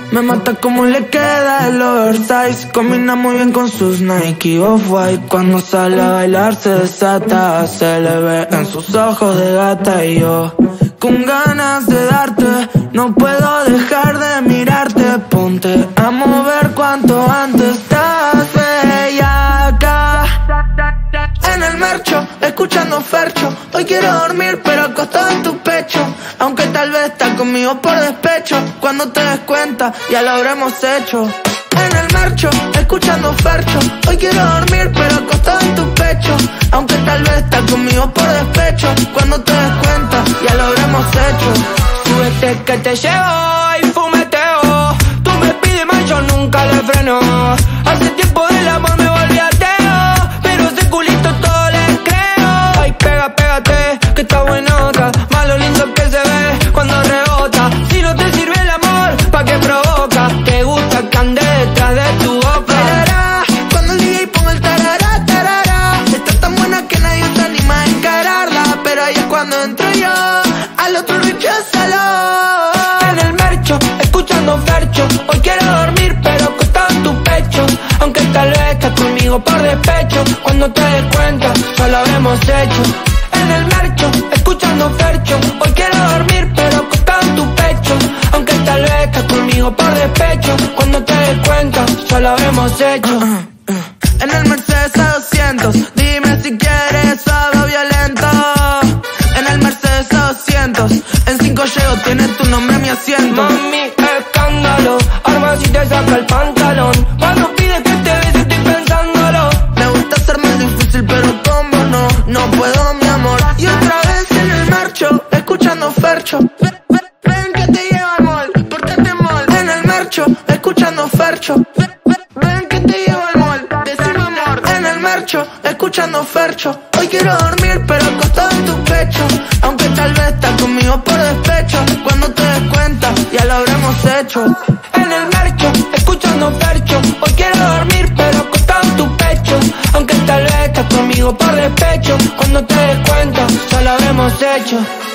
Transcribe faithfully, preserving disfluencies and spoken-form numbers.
Me mata como le queda el oversize. Combina muy bien con sus Nike Off-White. Cuando sale a bailar se desata. Se le ve en sus ojos de gata. Y yo con ganas de darte, no puedo dejar de mirarte. Ponte a mover cuanto antes. Estás bellaca en el mercho, escuchando Fercho. Hoy quiero dormir pero acostado en tu pecho. Aunque tal vez estás conmigo por despecho. Cuando te des cuenta ya lo habremos hecho. En el mercho, escuchando Fercho. Hoy quiero dormir pero acostado en tu pecho. Aunque tal vez estás conmigo por despecho. Cuando te des cuenta ya lo habremos hecho. Súbete que te llevo y fumeteo. Tú me pides más, yo nunca le freno. Hace tiempo del amor me volví ateo, pero ese culito todo le creo. Ay, pega, pégate, que está buenota. Más lo lindo que se ve cuando rebota. Si no te sirve el amor, ¿pa' qué provoca? Te gusta que ande detrás de tu boca. Tarará, cuando el D J ponga el tarará, tarará. Está tan buena que nadie se anima a encararla. Pero ahí es cuando entro yo, al otro recházalo. En el mercho, escuchando Fercho. Hoy quiero dormir pero acostado en tu pecho. Aunque tal vez estás conmigo por despecho. Cuando te des cuenta, ya lo habremos hecho. En el mercho, escuchando Fercho. Hoy quiero dormir pero acostado en tu pecho. Aunque tal vez estás conmigo por despecho. Cuando te des cuenta, ya lo habremos hecho. uh, uh, uh. En el Mercedes A doscientos, dime si quieres algo violento. En el Mercedes A doscientos, en cinco llego, tiene tu nombre mi asiento. Mami, escándalo, arma si te saca el pantalón. Cuando pides que te bese estoy pensándolo. Me gusta ser más difícil pero como no, no puedo mi amor. Y otra vez en el mercho, escuchando Fercho. Ven, ven, ven que te llevo al mall, pórtate mal. En el mercho, escuchando Fercho. Ven, ven, ven que te llevo al mall, decime amor. En el mercho, escuchando Fercho. Hoy quiero dormir pero acostado en tu pecho. Aunque tal vez estás conmigo por despecho. Cuando te des cuenta ya lo habremos hecho. En el mercho, escuchando Fercho. Hoy quiero dormir pero acostado en tu pecho. Aunque tal vez estás conmigo por despecho. Cuando te des cuenta ya lo habremos hecho.